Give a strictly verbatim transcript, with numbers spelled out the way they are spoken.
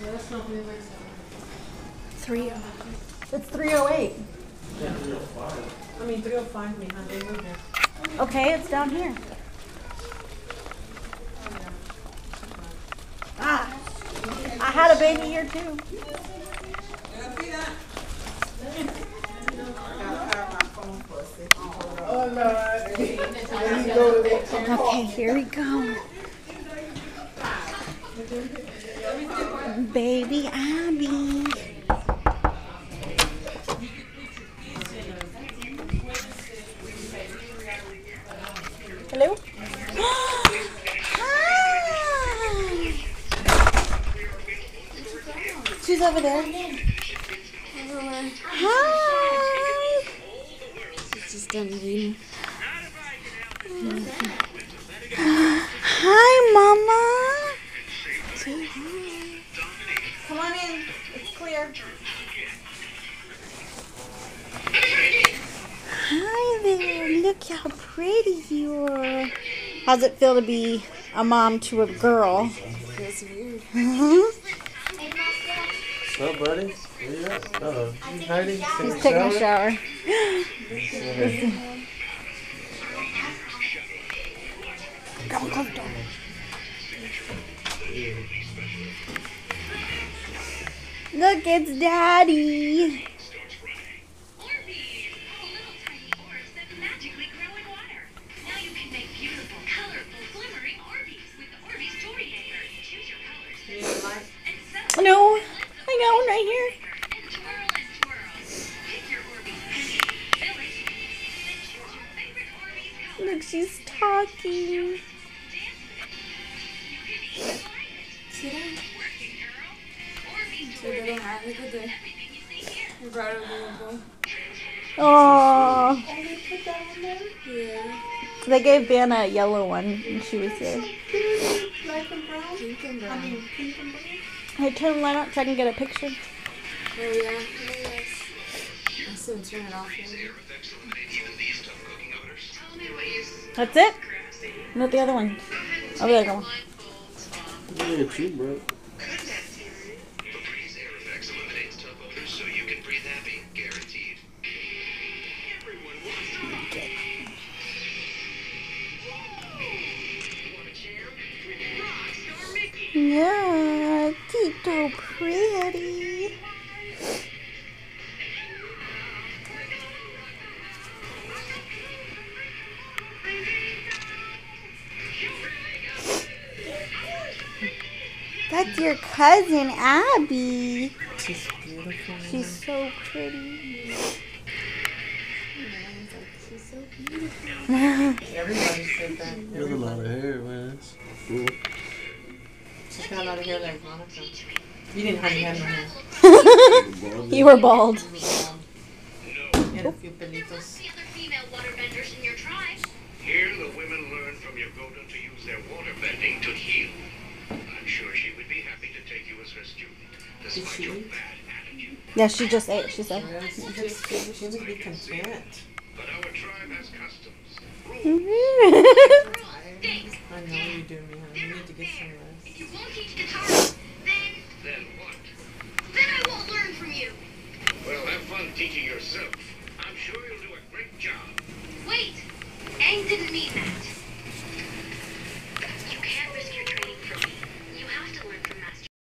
Three. It's three oh eight. I mean, three oh five, me, honey. We're here. Okay, it's down here. Ah, I had a baby here too. Okay, here we go. Baby Abby. Hello? Hi! She's over there. Hi! She's just done eating. Hi, Mama. Come on in. It's clear. Hi there. Look how pretty you are. How's it feel to be a mom to a girl? Feels weird. What's up, buddy? Where you at? Uh-oh. You hiding? He's taking a shower. Come close door. Look, it's Daddy. No, I got one right here. Look, she's talking. See that? So they don't have look at the they brought it over. Oh, Yeah. they gave Ben a yellow one when she was here. Black and brown? Pink and I brown. mean, pink and brown. Hey, turn the light on so I can get a picture. Oh yeah. Oh, yes. I soon turn it off. Maybe. That's it? Not the other one. Oh, the other one. Look at you, bro. Yeah, she's so pretty. That's your cousin, Abby. She's beautiful. She's so pretty. She's so beautiful. Everybody said that. You have a lot of hair, man. It's cool. She's got a lot of hair like Monica. You didn't have any hair. You were bald. And a few pelitos. Here, the women learn from your Yogoda to use their water bending to heal. I'm sure she would be happy to take you as her student, despite your bad attitude. Yeah, she just ate, she said. Yes, she just she, she would be content. But our tribe has customs. I know you do, me, honey. You need to get some rest.